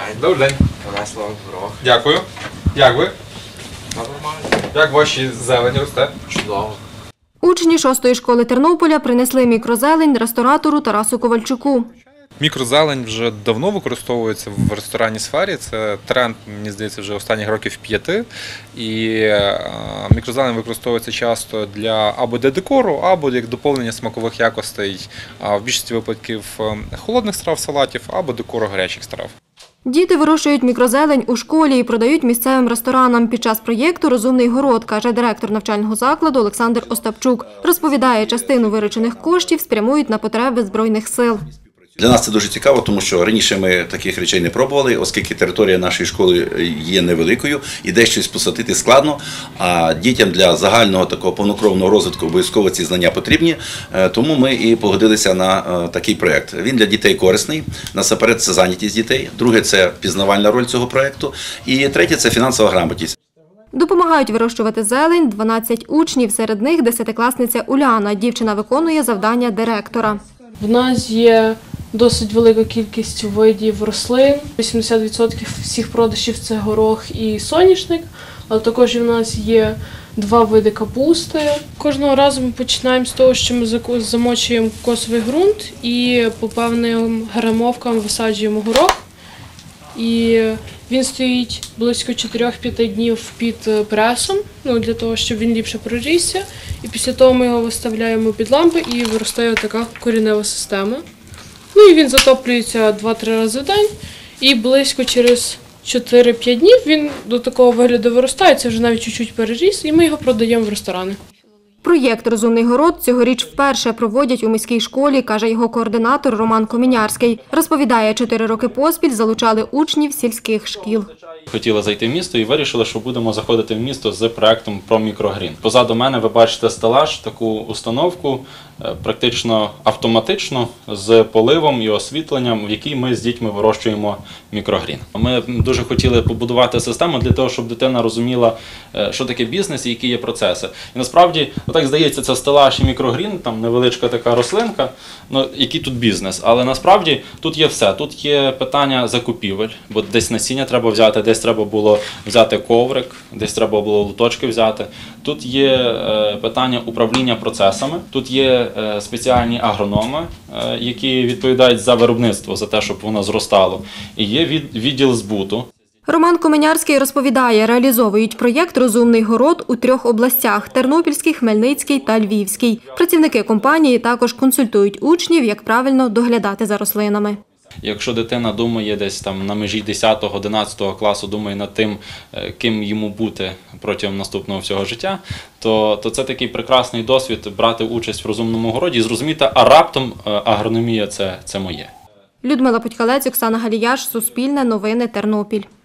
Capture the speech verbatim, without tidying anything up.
день. Добрий день. Принесли вам горох. Дякую. Як ви? Та нормально. Як ваші зелені росте? Чудово. Учні шостої школи Тернополя принесли мікрозелень ресторатору Тарасу Ковальчуку. Мікрозелень вже давно використовується в ресторанній сфері. Це тренд, мені здається, вже останніх років п'яти. І мікрозелень використовується часто для або для декору, або як доповнення смакових якостей, а в більшості випадків холодних страв, салатів, або декору гарячих страв. Діти вирощують мікрозелень у школі і продають місцевим ресторанам. Під час проєкту «Розумний город», каже директор навчального закладу Олександр Остапчук. Розповідає, частину виручених коштів спрямують на потреби Збройних сил. Для нас це дуже цікаво, тому що раніше ми таких речей не пробували, оскільки територія нашої школи є невеликою і десь щось посадити складно, а дітям для загального такого повнокровного розвитку обов'язково ці знання потрібні, тому ми і погодилися на такий проєкт. Він для дітей корисний, насамперед це зайнятість дітей, друге – це пізнавальна роль цього проєкту, і третє – це фінансова грамотність. Допомагають вирощувати зелень дванадцять учнів, серед них десятикласниця Уляна. Дівчина виконує завдання директора. В нас є досить велика кількість видів рослин. вісімдесят відсотків всіх продажів – це горох і соняшник, але також у нас є два види капусти. Кожного разу ми починаємо з того, що ми замочуємо кокосовий ґрунт і по певним грамовкам висаджуємо горох. І він стоїть близько чотирьох-п'яти днів під пресом, ну, для того, щоб він ліпше прорісся. І після того ми його виставляємо під лампи і виростає така коренева система. Ну і він затоплюється два-три рази в день, і близько через чотири-п'ять днів він до такого вигляду виростає, це вже навіть чуть-чуть переріс, і ми його продаємо в ресторани. Проєкт «Розумний город» цьогоріч вперше проводять у міській школі, каже його координатор Роман Комінярський. Розповідає, чотири роки поспіль залучали учнів сільських шкіл. Хотіли зайти в місто і вирішили, що будемо заходити в місто з проєктом про мікрогрін. Позаду мене ви бачите стелаж, таку установку, практично автоматично, з поливом і освітленням, в якій ми з дітьми вирощуємо мікрогрін. Ми дуже хотіли побудувати систему для того, щоб дитина розуміла, що таке бізнес і які є процеси. І насправді, так здається, це стелаж і мікрогрін, там невеличка така рослинка, ну, який тут бізнес. Але насправді тут є все. Тут є питання закупівель, бо десь насіння треба взяти, десь треба було взяти коврик, десь треба було луточки взяти. Тут є е, питання управління процесами, тут є е, спеціальні агрономи, е, які відповідають за виробництво, за те, щоб воно зростало. І є від, відділ збуту. Роман Комінярський розповідає, реалізовують проєкт «Розумний город» у трьох областях – Тернопільській, Хмельницькій та Львівській. Працівники компанії також консультують учнів, як правильно доглядати за рослинами. Якщо дитина думає десь там на межі десятого-одинадцятого класу, думає над тим, ким йому бути протягом наступного всього життя, то, то це такий прекрасний досвід брати участь в «Розумному городі» і зрозуміти, а раптом агрономія – це, це моє. Людмила Путькалець, Оксана Галіяш, Суспільне, Новини, Тернопіль.